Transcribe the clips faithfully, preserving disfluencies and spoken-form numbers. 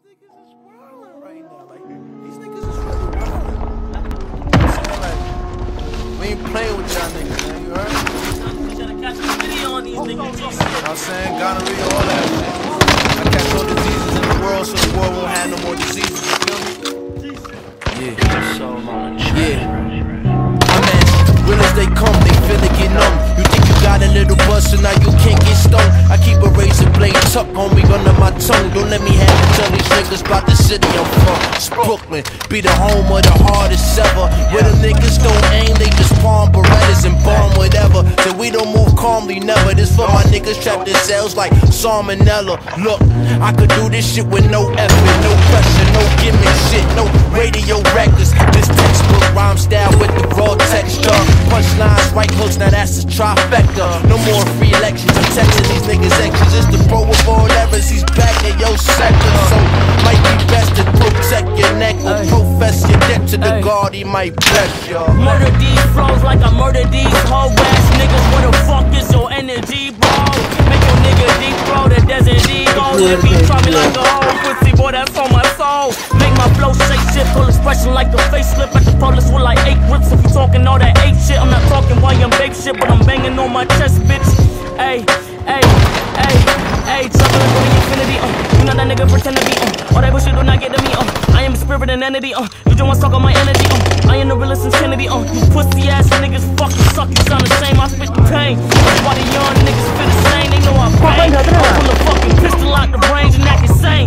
niggas is wildin' right now. Like, these niggas is really wildin'. Like, we ain't playing with y'all niggas, man. You heard? You gotta catch a video on these niggas. You know what I'm saying? Gonorrhea, all that shit. I catch all diseases in the world so the world won't have no more diseases. You feel me? Yeah. So much. Yeah. I'm at real as they come, they feel it get numb. You think you got a little buzz, so now you can't get stung. I keep a razor blade tucked on me under my tongue. Don't let me have to tell these niggas about the city I'm from. It's Brooklyn, be the home of the hardest ever. Where them niggas don't aim, they just palm Berettas and bomb whatever. So we don't move calmly, never. This for my niggas trapped in cells like salmonella. Look, I could do this shit with no effort, no pressure, no gimmick shit, no radio records. This textbook rhyme style with the raw texture. Punchlines, right hooks, now that's a trifecta. No more free elections, I'm texting these niggas extras. It's the pro of all errors, he's back in your sector. So might be best to protect your neck or profess your debt to the God, he might bless y'all. Murder these flows like I murder these hoe ass niggas. Where the fuck is your energy, bro? Make your nigga deep throw the desert eagle. Let me try me like a whole pussy, boy, that's on my soul. Make my flow shake shit, full expression like a facelift at the police with like eight whips. If you talking all that eight shit, I'm not talking while I'm bake shit, but I'm banging on my chest, bitch. Ayy, ayy, ayy, ayy, traveling through the infinity, uh. You know that nigga pretend to be, uh. All that bullshit do not get to me, uh. I am a spirit and entity, uh. You don't want to suck on my energy, uh. I am the realest since Kennedy, uh. You pussy ass niggas fucking suck, you sound the same, I spit the pain. That's why the young niggas spit the same, they know I bang. I pull a fucking pistol out the brains and act insane.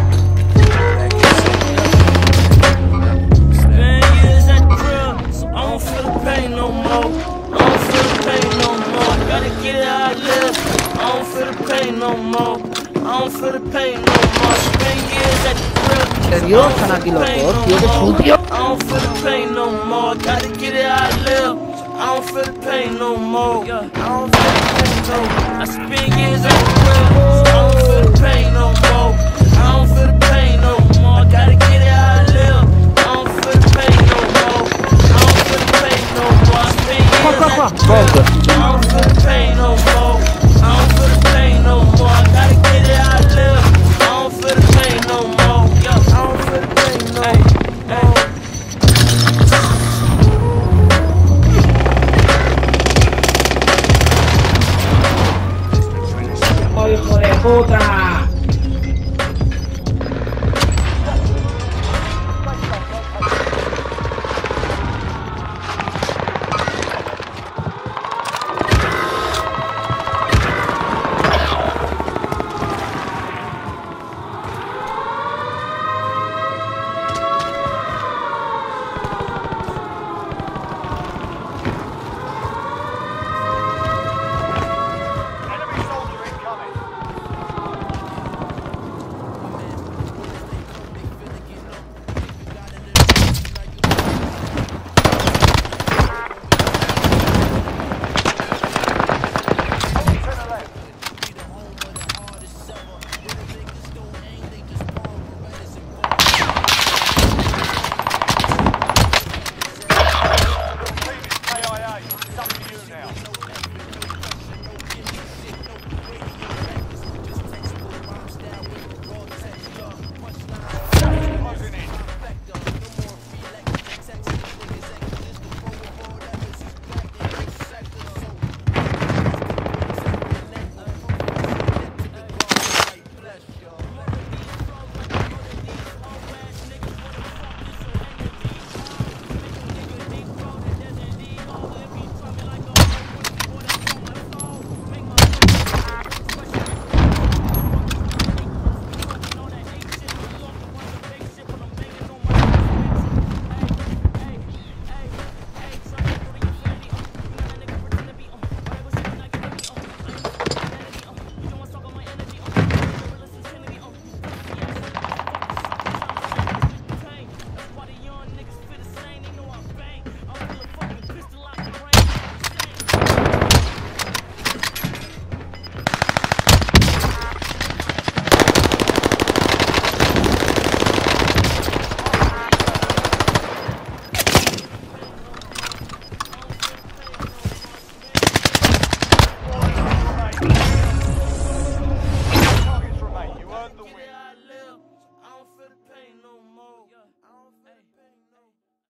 Spend years at the crib, so I don't feel the pain no more. I don't feel the pain no more. Gotta get it how I live. I don't feel the pain no more. I don't feel the pain no more. Spend years at the crib. I don't feel the pain no more. Gotta get it how I live. I don't feel the pain no more. I don't feel the pain no more. I spend years at the crib. I don't feel